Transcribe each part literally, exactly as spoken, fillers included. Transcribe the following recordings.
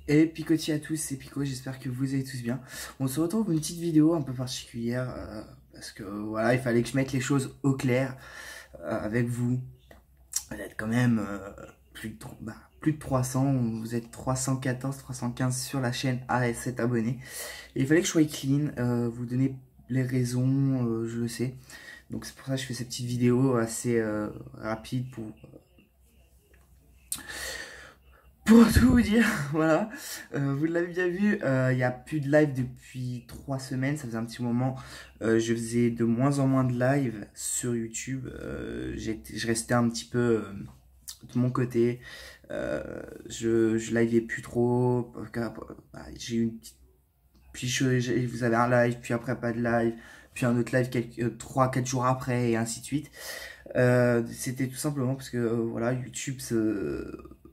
Et picotis à tous, c'est Pico, j'espère que vous allez tous bien. On se retrouve pour une petite vidéo un peu particulière, euh, parce que voilà, il fallait que je mette les choses au clair euh, avec vous. Vous êtes quand même euh, plus, de, bah, plus de trois cents, vous êtes trois cent quatorze, trois cent quinze sur la chaîne à sept abonnés. Et il fallait que je sois clean, euh, vous donner les raisons, euh, je le sais. Donc c'est pour ça que je fais cette petite vidéo assez euh, rapide pour... Pour tout vous dire, voilà, euh, vous l'avez bien vu, il euh, n'y a plus de live depuis trois semaines, ça faisait un petit moment, euh, je faisais de moins en moins de live sur YouTube, euh, je restais un petit peu euh, de mon côté, euh, je, je liveais plus trop, bah, j'ai eu une petite, puis je, je, vous avez un live, puis après pas de live, puis un autre live quelques trois quatre jours après et ainsi de suite. Euh, c'était tout simplement parce que euh, voilà, YouTube se...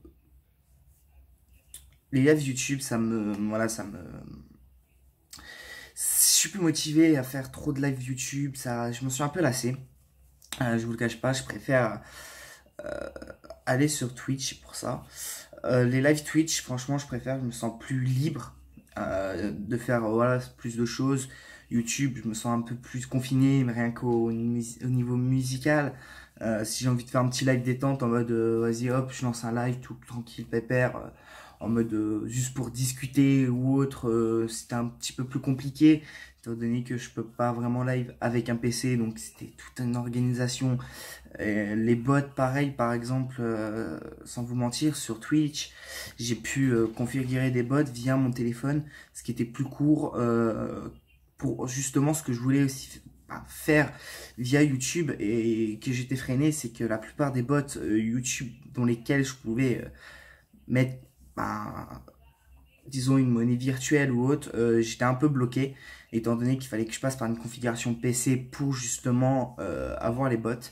Les lives YouTube, ça me, voilà, ça me, je suis plus motivé à faire trop de live YouTube, ça, je me suis un peu lassé. Euh, je vous le cache pas, je préfère euh, aller sur Twitch pour ça. Euh, les live Twitch, franchement, je préfère, je me sens plus libre euh, de faire voilà plus de choses. YouTube, je me sens un peu plus confiné, mais rien qu'au au niveau musical. Euh, si j'ai envie de faire un petit live détente en mode euh, vas-y hop, je lance un live tout tranquille, pépère. Euh, en mode euh, juste pour discuter ou autre, euh, c'était un petit peu plus compliqué, étant donné que je peux pas vraiment live avec un P C, donc c'était toute une organisation. Et les bots, pareil, par exemple, euh, sans vous mentir, sur Twitch, j'ai pu euh, configurer des bots via mon téléphone, ce qui était plus court euh, pour justement ce que je voulais aussi faire via YouTube et que j'étais freiné, c'est que la plupart des bots euh, YouTube dans lesquels je pouvais euh, mettre ben, disons une monnaie virtuelle ou autre, euh, j'étais un peu bloqué, étant donné qu'il fallait que je passe par une configuration P C pour justement euh, avoir les bots.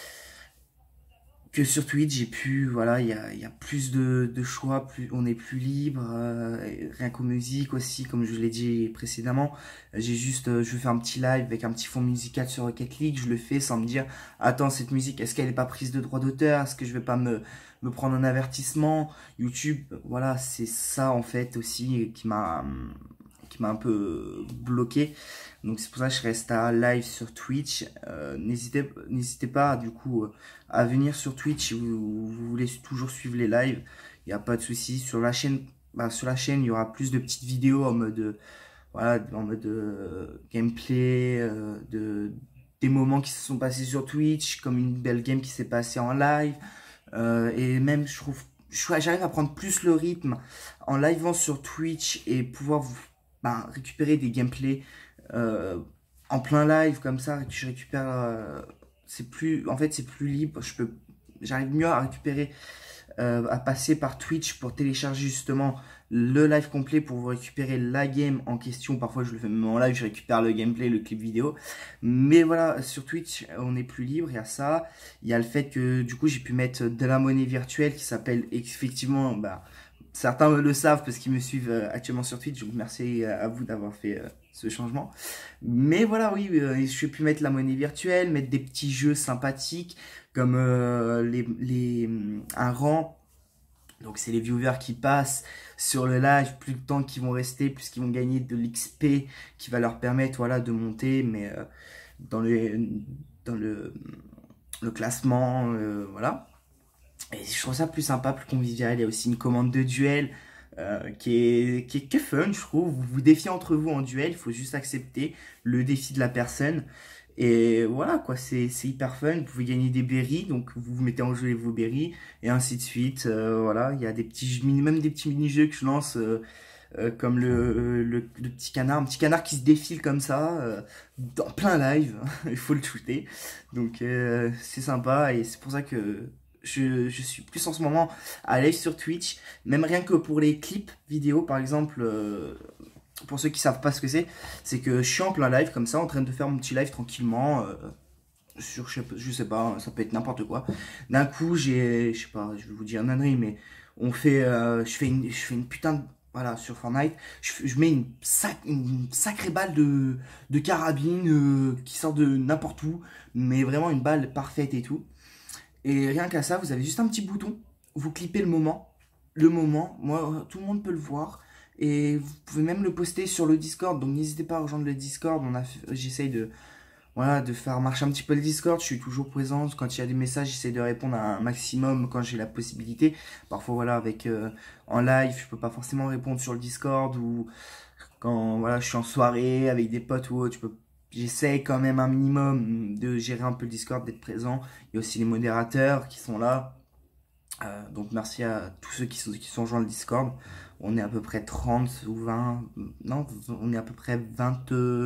Que sur Twitch, j'ai pu, voilà, il y a, y a plus de, de choix, plus, on est plus libre, euh, rien qu'aux musiques aussi, comme je l'ai dit précédemment. J'ai juste, euh, je veux faire un petit live avec un petit fond musical sur Rocket League, je le fais sans me dire, attends, cette musique, est-ce qu'elle n'est pas prise de droit d'auteur? Est-ce que je vais pas me, me prendre un avertissement? YouTube, voilà, c'est ça en fait aussi qui m'a qui m'a un peu bloqué. Donc c'est pour ça que je reste à live sur Twitch. Euh, n'hésitez n'hésitez pas du coup à venir sur Twitch si vous, vous voulez toujours suivre les lives. Il n'y a pas de souci. Sur la chaîne, bah, sur la chaîne, il y aura plus de petites vidéos en mode voilà, en mode euh, gameplay, euh, de des moments qui se sont passés sur Twitch, comme une belle game qui s'est passée en live. Euh, et même je trouve j'arrive à prendre plus le rythme en livant sur Twitch et pouvoir vous bah, récupérer des gameplays euh, en plein live comme ça. Je récupère, euh, c'est plus, en fait c'est plus libre. Je peux, j'arrive mieux à récupérer, euh, à passer par Twitch pour télécharger justement le live complet pour vous récupérer la game en question. Parfois je le fais même en live, je récupère le gameplay, le clip vidéo. Mais voilà, sur Twitch on est plus libre, il y a ça. Il y a le fait que du coup j'ai pu mettre de la monnaie virtuelle qui s'appelle effectivement, bah, certains le savent parce qu'ils me suivent actuellement sur Twitch, donc merci à vous d'avoir fait euh, ce changement. Mais voilà, oui, euh, je pu mettre la monnaie virtuelle, mettre des petits jeux sympathiques comme euh, les, les, un rang. Donc c'est les viewers qui passent sur le live, plus de temps qu'ils vont rester, plus qu'ils vont gagner de l'X P qui va leur permettre voilà, de monter, mais euh, dans, le, dans le, le classement, euh, voilà. Et je trouve ça plus sympa, plus convivial. Il y a aussi une commande de duel euh, qui, est, qui est que fun, je trouve. Vous vous défiez entre vous en duel, il faut juste accepter le défi de la personne. Et voilà, quoi, c'est hyper fun. Vous pouvez gagner des berries, donc vous vous mettez en jeu vos berries, et ainsi de suite. Euh, voilà, il y a des petits, même des petits mini-jeux que je lance, euh, euh, comme le, le, le petit canard. Un petit canard qui se défile comme ça, euh, dans plein live. Il faut le shooter. Donc euh, c'est sympa, et c'est pour ça que Je, je suis plus en ce moment à live sur Twitch, même rien que pour les clips vidéo par exemple, euh, pour ceux qui savent pas ce que c'est, c'est que je suis en plein live comme ça, en train de faire mon petit live tranquillement, euh, sur, je sais, je sais pas, ça peut être n'importe quoi. D'un coup, j'ai, je sais pas, je vais vous dire une ânerie, mais on fait, euh, je fais une, je fais une putain de, voilà, sur Fortnite, je, je mets une, sac, une sacrée balle de, de carabine euh, qui sort de n'importe où, mais vraiment une balle parfaite et tout. Et rien qu'à ça, vous avez juste un petit bouton, vous clippez le moment, le moment. Moi, tout le monde peut le voir. Et vous pouvez même le poster sur le Discord. Donc n'hésitez pas à rejoindre le Discord. On a, j'essaye de, voilà, de faire marcher un petit peu le Discord. Je suis toujours présent. Quand il y a des messages, j'essaie de répondre à un maximum quand j'ai la possibilité. Parfois, voilà, avec euh, en live, je peux pas forcément répondre sur le Discord, ou quand voilà, je suis en soirée avec des potes ou autre, je peux, j'essaie quand même un minimum de gérer un peu le Discord, d'être présent. Il y a aussi les modérateurs qui sont là. Euh, donc merci à tous ceux qui sont, qui sont rejoints le Discord. On est à peu près trente ou vingt. Non, on est à peu près vingt,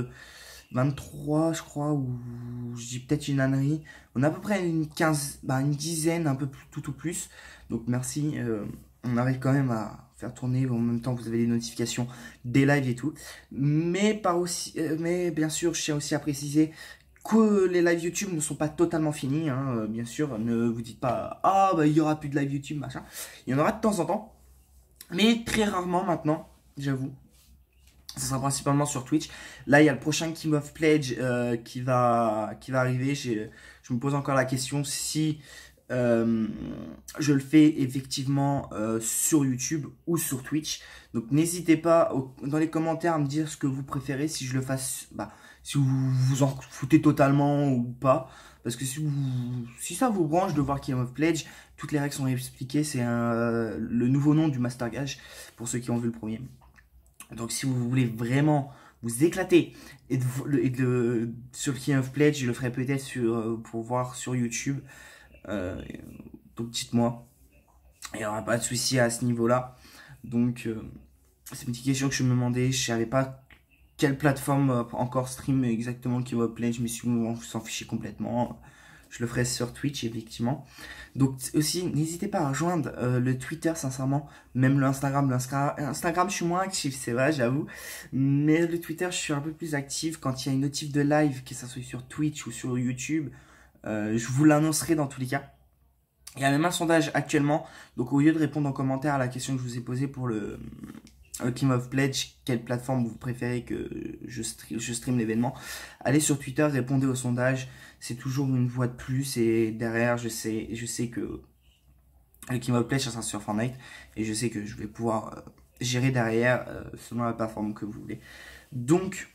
vingt-trois, je crois, ou je dis peut-être une ânerie. On a à peu près une quinze, bah, une dizaine, un peu plus, tout au plus. Donc merci. Euh, on arrive quand même à faire tourner. En même temps, vous avez les notifications des lives et tout. Mais, par aussi, euh, mais bien sûr, je tiens aussi à préciser que les lives YouTube ne sont pas totalement finis, hein, euh, bien sûr. Ne vous dites pas, ah, bah, il y aura plus de live YouTube, machin. Il y en aura de temps en temps. Mais très rarement maintenant, j'avoue. Ce sera principalement sur Twitch. Là, il y a le prochain King of Pledge euh, qui, va, qui va arriver. Je me pose encore la question si euh, je le fais effectivement euh, sur YouTube ou sur Twitch. Donc, n'hésitez pas au, dans les commentaires à me dire ce que vous préférez. Si je le fasse, bah, si vous vous en foutez totalement ou pas. Parce que si, vous, si ça vous branche de voir King of Pledge, toutes les règles sont expliquées. C'est euh, le nouveau nom du Master Gage pour ceux qui ont vu le premier. Donc si vous voulez vraiment vous éclater et de, et de sur le King of Pledge, je le ferai peut-être sur pour voir sur YouTube. Euh, donc dites-moi, il n'y aura pas de souci à ce niveau-là. Donc euh, c'est une petite question que je me demandais. Je savais pas quelle plateforme euh, encore stream exactement le King of Pledge, mais si vous s'en fichez complètement, je le ferai sur Twitch, effectivement. Donc aussi, n'hésitez pas à rejoindre euh, le Twitter, sincèrement. Même l'Instagram. L'Instagram, je suis moins actif, c'est vrai, j'avoue. Mais le Twitter, je suis un peu plus actif. Quand il y a une notif de live, que ça soit sur Twitch ou sur YouTube, euh, je vous l'annoncerai dans tous les cas. Il y a même un sondage actuellement. Donc au lieu de répondre en commentaire à la question que je vous ai posée pour le... King of Pledge, quelle plateforme vous préférez que je stream, je stream l'événement, allez sur Twitter, répondez au sondage, c'est toujours une voix de plus, et derrière je sais, je sais que le King of Pledge ça sera sur Fortnite, et je sais que je vais pouvoir euh, gérer derrière euh, selon la plateforme que vous voulez. Donc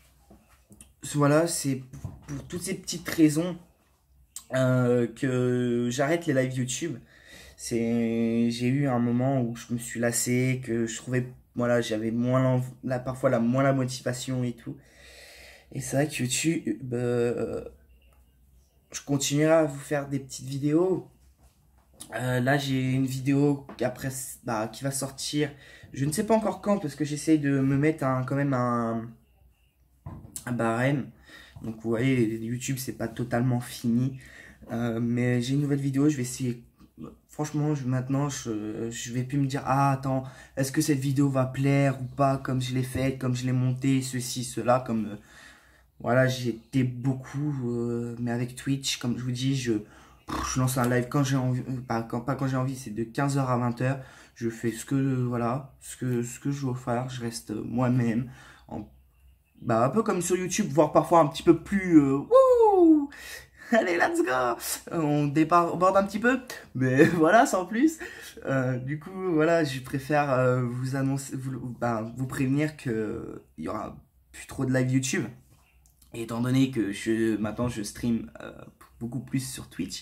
voilà, c'est pour, pour toutes ces petites raisons euh, que j'arrête les lives YouTube. C'est, j'ai eu un moment où je me suis lassé, que je trouvais, voilà, j'avais moins là, parfois la moins la motivation et tout. Et c'est vrai que YouTube, euh, je continuerai à vous faire des petites vidéos. Euh, là, j'ai une vidéo qui, après, bah, qui va sortir. Je ne sais pas encore quand, parce que j'essaye de me mettre un, quand même un, un barème. Donc, vous voyez, YouTube, c'est pas totalement fini. Euh, mais j'ai une nouvelle vidéo, je vais essayer. Franchement, je, maintenant, je, je vais plus me dire, ah, attends, est-ce que cette vidéo va plaire ou pas, comme je l'ai faite, comme je l'ai montée, ceci, cela, comme, euh, voilà, j'ai été beaucoup, euh, mais avec Twitch, comme je vous dis, je, je lance un live quand j'ai envie, euh, pas quand, pas quand j'ai envie, c'est de quinze heures à vingt heures, je fais ce que, voilà, ce que, ce que je veux faire, je reste moi-même, en, bah, un peu comme sur YouTube, voire parfois un petit peu plus, euh, wouh! Allez, let's go! On déborde un petit peu, mais voilà, sans plus. Euh, du coup, voilà, je préfère euh, vous annoncer, vous, bah, vous prévenir que il y aura plus trop de live YouTube. Et étant donné que je, maintenant je stream euh, beaucoup plus sur Twitch.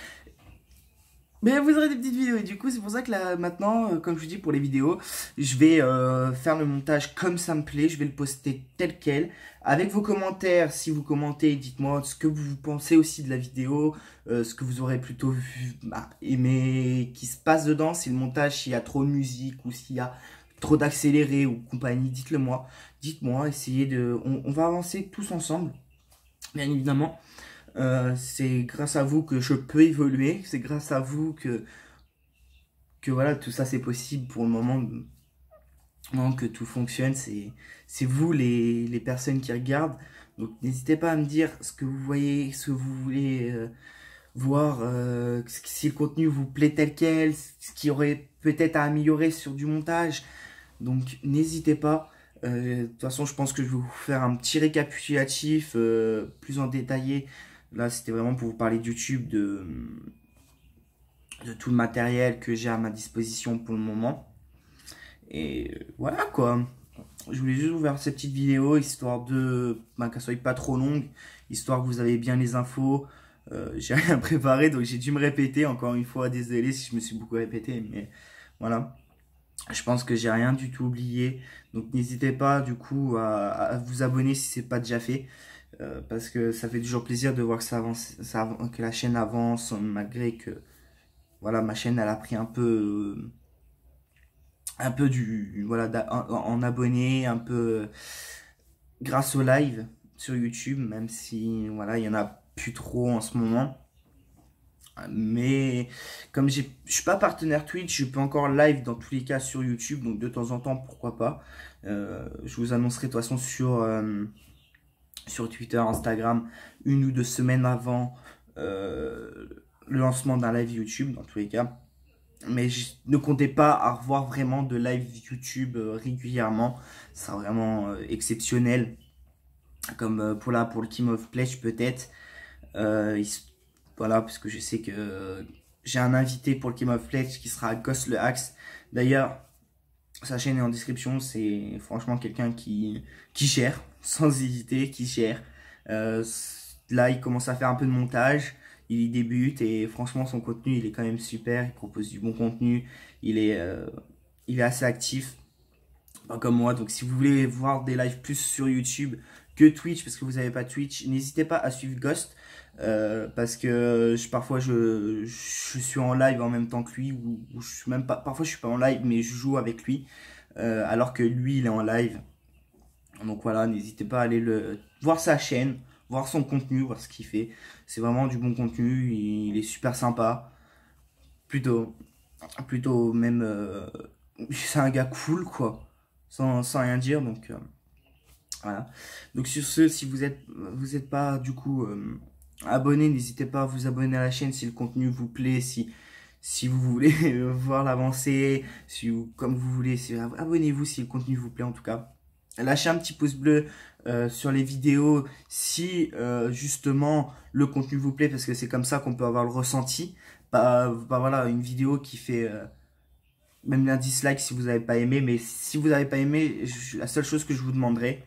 Mais vous aurez des petites vidéos, et du coup c'est pour ça que là maintenant, euh, comme je vous dis pour les vidéos, je vais euh, faire le montage comme ça me plaît, je vais le poster tel quel, avec vos commentaires. Si vous commentez, dites-moi ce que vous pensez aussi de la vidéo, euh, ce que vous aurez plutôt vu, bah, aimé qui se passe dedans, si le montage, s'il y a trop de musique ou s'il y a trop d'accéléré ou compagnie, dites-le moi, dites-moi, essayez de, on, on va avancer tous ensemble, bien évidemment. Euh, c'est grâce à vous que je peux évoluer, c'est grâce à vous que, que voilà, tout ça c'est possible pour le moment, moment que tout fonctionne, c'est c'est vous les, les personnes qui regardent. Donc n'hésitez pas à me dire ce que vous voyez, ce que vous voulez euh, voir, euh, si le contenu vous plaît tel quel, ce qui aurait peut-être à améliorer sur du montage. Donc n'hésitez pas. Euh, de toute façon, je pense que je vais vous faire un petit récapitulatif euh, plus en détaillé. Là, c'était vraiment pour vous parler de YouTube, de, de tout le matériel que j'ai à ma disposition pour le moment. Et voilà quoi. Je voulais juste vous faire cette petite vidéo, histoire de bah, qu'elle soit pas trop longue, histoire que vous avez bien les infos. Euh, j'ai rien préparé, donc j'ai dû me répéter encore une fois. Désolé si je me suis beaucoup répété, mais voilà. Je pense que j'ai rien du tout oublié. Donc n'hésitez pas du coup à, à vous abonner si c'est pas déjà fait. Euh, parce que ça fait toujours plaisir de voir que ça avance, ça, que la chaîne avance, malgré que voilà, ma chaîne elle a pris un peu euh, un peu du voilà en, en abonnés, un peu grâce au live sur YouTube, même si voilà, il y en a plus trop en ce moment. Mais comme je suis pas partenaire Twitch, je peux encore live dans tous les cas sur YouTube, donc de temps en temps, pourquoi pas. Euh, je vous annoncerai de toute façon sur, euh, sur Twitter, Instagram, une ou deux semaines avant euh, le lancement d'un live YouTube, dans tous les cas. Mais je, ne comptez pas à revoir vraiment de live YouTube euh, régulièrement. Ce sera vraiment euh, exceptionnel. Comme euh, pour, là, pour le King of Pledge peut-être. Euh, voilà, parce que je sais que euh, j'ai un invité pour le King of Pledge qui sera Ghost le Axe. D'ailleurs, sa chaîne est en description. C'est franchement quelqu'un qui, qui gère, sans hésiter, qui gère. Euh, là, il commence à faire un peu de montage. Il y débute et franchement son contenu il est quand même super, il propose du bon contenu, il est, euh, il est assez actif, pas comme moi. Donc si vous voulez voir des lives plus sur YouTube que Twitch, parce que vous n'avez pas Twitch, n'hésitez pas à suivre Ghost, euh, parce que je, parfois je, je suis en live en même temps que lui, ou, ou je suis même pas, parfois je suis pas en live mais je joue avec lui, euh, alors que lui il est en live. Donc voilà, n'hésitez pas à aller le voir sa chaîne, voir son contenu, voir ce qu'il fait. C'est vraiment du bon contenu, il est super sympa. Plutôt, plutôt même, euh, c'est un gars cool quoi, sans, sans rien dire. Donc euh, voilà. Donc sur ce, si vous êtes, vous êtes pas du coup euh, abonné, n'hésitez pas à vous abonner à la chaîne si le contenu vous plaît, si si vous voulez voir l'avancée, si vous, comme vous voulez, si, abonnez-vous si le contenu vous plaît en tout cas. Lâchez un petit pouce bleu euh, sur les vidéos si euh, justement le contenu vous plaît, parce que c'est comme ça qu'on peut avoir le ressenti. Pas, pas voilà, une vidéo qui fait euh, même un dislike si vous n'avez pas aimé, mais si vous n'avez pas aimé, je, la seule chose que je vous demanderai,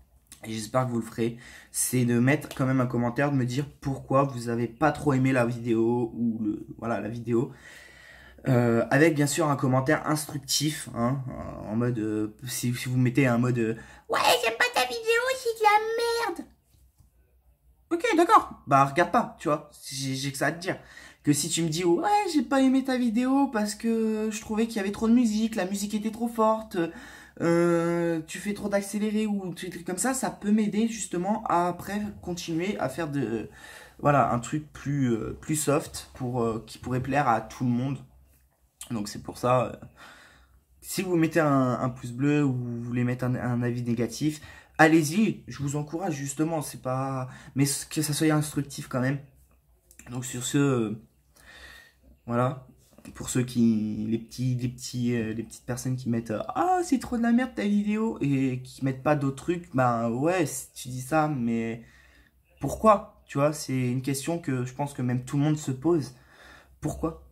et j'espère que vous le ferez, c'est de mettre quand même un commentaire, de me dire pourquoi vous n'avez pas trop aimé la vidéo, ou le, voilà, la vidéo. Euh, avec bien sûr un commentaire instructif, hein, en mode, euh, si, si vous mettez un mode, euh, ouais j'aime pas ta vidéo, c'est de la merde. Ok d'accord, bah regarde pas, tu vois, j'ai que ça à te dire. Que si tu me dis, ouais j'ai pas aimé ta vidéo parce que je trouvais qu'il y avait trop de musique, la musique était trop forte, euh, tu fais trop d'accéléré ou des trucs comme ça, ça peut m'aider justement à après continuer à faire de, voilà, un truc plus, euh, plus soft pour, euh, qui pourrait plaire à tout le monde. Donc c'est pour ça, euh, si vous mettez un, un pouce bleu ou vous voulez mettre un, un avis négatif, allez-y, je vous encourage justement, c'est pas, mais que ça soit instructif quand même. Donc sur ce, euh, voilà, pour ceux qui, les petits, les petits, euh, les petites personnes qui mettent, euh, ah c'est trop de la merde ta vidéo, et qui mettent pas d'autres trucs, bah ouais, tu dis ça, mais pourquoi? Tu vois, c'est une question que je pense que même tout le monde se pose. Pourquoi?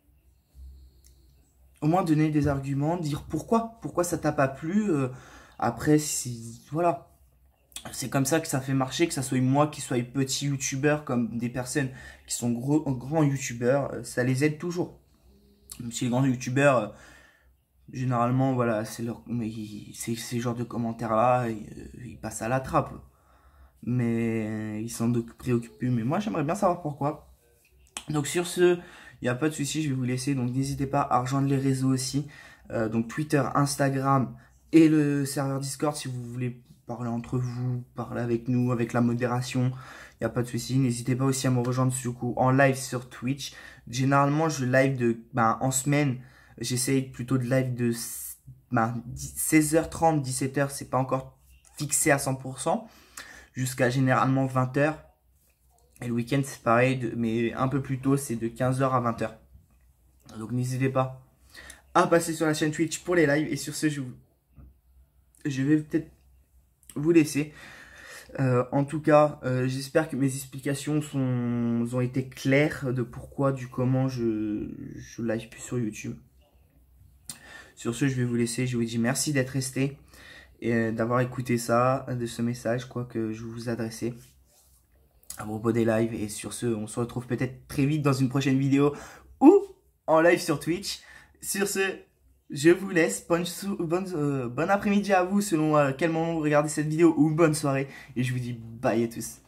Au moins donner des arguments, dire pourquoi, pourquoi ça t'a pas plu. Euh, après, si, voilà, c'est comme ça que ça fait marcher, que ça soit moi qui soit petit youtubeur, comme des personnes qui sont gros, grands youtubeurs, euh, ça les aide toujours. Même si les grands youtubeurs, euh, généralement, voilà, c'est leur, mais c'est ces genres de commentaires là, ils, euh, ils passent à la trappe. Mais ils sont préoccupés. Mais moi, j'aimerais bien savoir pourquoi. Donc sur ce, il n'y a pas de souci, je vais vous laisser. Donc n'hésitez pas à rejoindre les réseaux aussi. Euh, donc Twitter, Instagram et le serveur Discord si vous voulez parler entre vous, parler avec nous, avec la modération. Il n'y a pas de souci. N'hésitez pas aussi à me rejoindre du coup en live sur Twitch. Généralement, je live de, ben, en semaine. J'essaye plutôt de live de ben, seize heures trente, dix-sept heures. C'est pas encore fixé à cent pour cent. Jusqu'à généralement vingt heures. Et le week-end, c'est pareil, de, mais un peu plus tôt, c'est de quinze heures à vingt heures. Donc n'hésitez pas à passer sur la chaîne Twitch pour les lives. Et sur ce, je, vous, je vais peut-être vous laisser. Euh, en tout cas, euh, j'espère que mes explications sont, ont été claires de pourquoi, du comment je, je live plus sur YouTube. Sur ce, je vais vous laisser. Je vous dis merci d'être resté et euh, d'avoir écouté ça, de ce message quoi que je vous adressais à propos des lives. Et sur ce, on se retrouve peut-être très vite dans une prochaine vidéo ou en live sur Twitch. Sur ce, je vous laisse. Bonne, bonne, euh, bon après-midi à vous selon euh, quel moment vous regardez cette vidéo, ou bonne soirée. Et je vous dis bye à tous.